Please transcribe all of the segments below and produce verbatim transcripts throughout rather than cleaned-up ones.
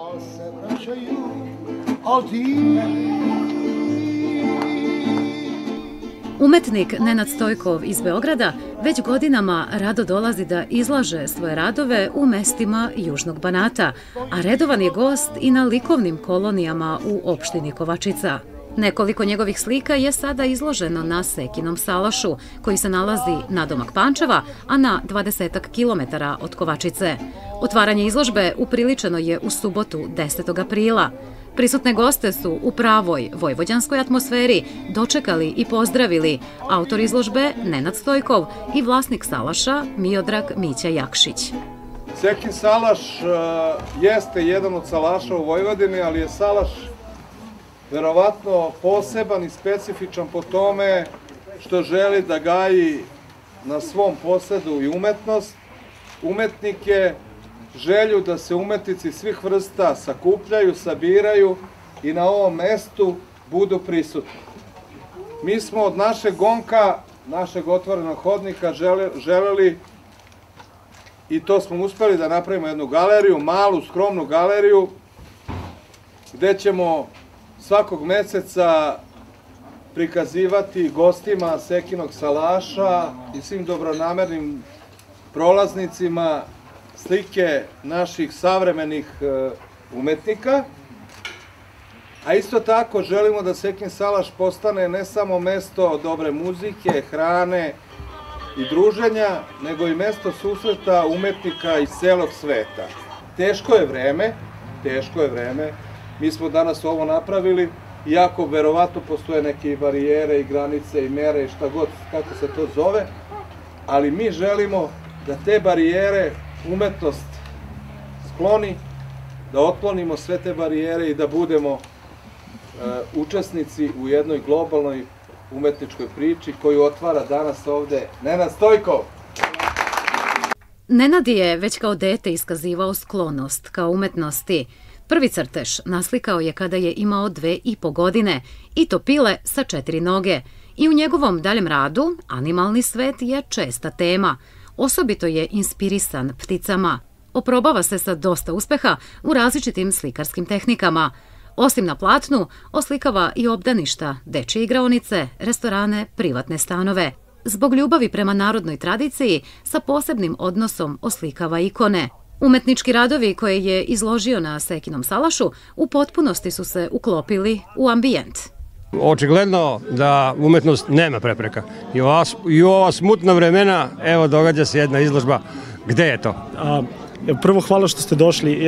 Umetnik Nenad Stojkov iz Beograda već godinama rado dolazi da izlaže svoje radove u mestima Južnog Banata, a redovan je gost i na likovnim kolonijama u opštini Kovačica. Nekoliko njegovih slika je sada izloženo na Sekinom salašu, koji se nalazi nadomak Pančeva, a na dvadesetak kilometara od Kovačice. Otvaranje izložbe upriličeno je u subotu desetog aprila. Prisutne goste su u pravoj vojvođanskoj atmosferi dočekali i pozdravili autor izložbe Nenad Stojkov i vlasnik salaša Miodrag Mića Jakšić. Sekin salaš jeste jedan od salaša u Vojvodini, ali je salaš verovatno poseban i specifičan po tome što želi da gaji na svom posedu i umetnost, umetnike, želju da se umetnici svih vrsta sakupljaju, sabiraju i na ovom mestu budu prisutni. Mi smo od našeg gonka, našeg otvorenog hodnika želeli, i to smo uspeli da napravimo jednu galeriju, malu, skromnu galeriju, gde ćemo svakog meseca prikazivati gostima Sekinog salaša i svim dobronamernim prolaznicima slike naših savremenih umetnika, a isto tako želimo da Sekin salaš postane ne samo mesto dobre muzike, hrane i druženja, nego i mesto susreta umetnika iz celog sveta. Teško je vreme, teško je vreme, mi smo danas ovo napravili, iako verovatno postoje neke barijere i granice i mere i šta god, kako se to zove, ali mi želimo da te barijere umetnost skloni, da otklonimo sve te barijere i da budemo učesnici u jednoj globalnoj umetničkoj priči koju otvara danas ovde Nenad Stojkov. Nenad je već kao dete iskazivao sklonost kao umetnosti. Prvi crtež naslikao je kada je imao dve i po godine i to pile sa četiri noge. I u njegovom daljem radu animalni svet je česta tema. Osobito je inspirisan pticama. Oprobava se sa dosta uspeha u različitim slikarskim tehnikama. Osim na platnu, oslikava i obdaništa, dečje igraonice, restorane, privatne stanove. Zbog ljubavi prema narodnoj tradiciji, sa posebnim odnosom oslikava ikone. Umetnički radovi koje je izložio na Sekinom salašu u potpunosti su se uklopili u ambijent. Očigledno da umetnost nema prepreka. I u ova smutna vremena, evo, događa se jedna izložba. Gde je to? Prvo, hvala što ste došli.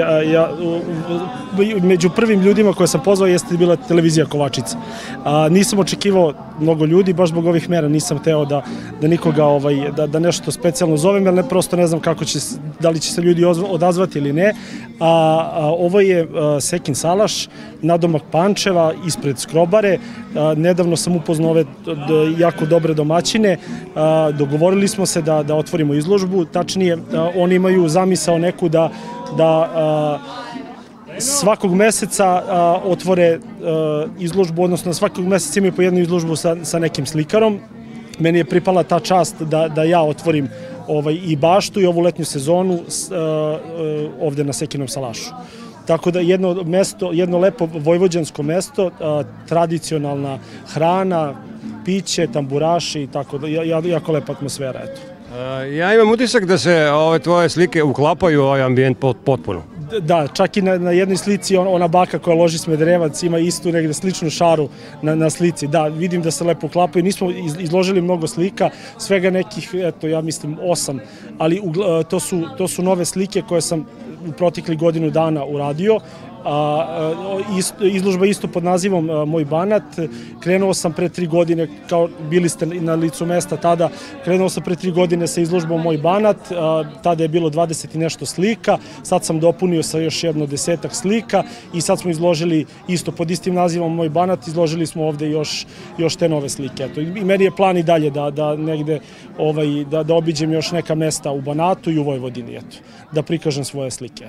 Među prvim ljudima koje sam pozvao jeste bila televizija Kovačica. Nisam očekivao mnogo ljudi, baš zbog ovih mera nisam hteo da nikoga, da nešto specijalno zovem, jer ne prosto ne znam kako će, da li će se ljudi odazvati ili ne. Ovo je Sekin salaš, nadomak Pančeva, ispred Skrobare. Nedavno sam upoznao ove jako dobre domaćine. Dogovorili smo se da otvorimo izložbu, tačnije oni imaju zamisao neku da svakog meseca otvore izložbu, odnosno svakog meseca imaju po jednu izložbu sa nekim slikarom. Meni je pripala ta čast da ja otvorim i baštu i ovu letnju sezonu ovde na Sekinom salašu. Tako da jedno mesto, jedno lepo vojvođansko mesto, tradicionalna hrana, piće, tamburaši i tako da, jako lepa atmosfera, eto. Ja imam utisak da se ove tvoje slike uklapaju u ovaj ambijent potpuno. Da, čak i na jednoj slici ona baka koja loži smederevac ima istu negde sličnu šaru na slici. Da, vidim da se lepo uklapaju. Nismo izložili mnogo slika, svega nekih, eto, ja mislim osam, ali to su nove slike koje sam u proteklih godinu dana uradio. Izložba isto pod nazivom Moj Banat. Krenuo sam pre tri godine, kao bili ste na licu mesta tada, krenuo sam pre tri godine sa izložbom Moj Banat, tada je bilo dvadeset i nešto slika, sad sam dopunio sa još jedno desetak slika i sad smo izložili isto pod istim nazivom Moj Banat, izložili smo ovde još te nove slike. I meni je plan i dalje da negde da obiđem još neka mesta u Banatu i u Vojvodini, da prikažem svoje slike.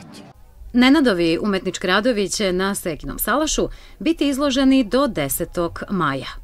Nenadovi umetnički radovi će na Sekinom salašu biti izloženi do desetog maja.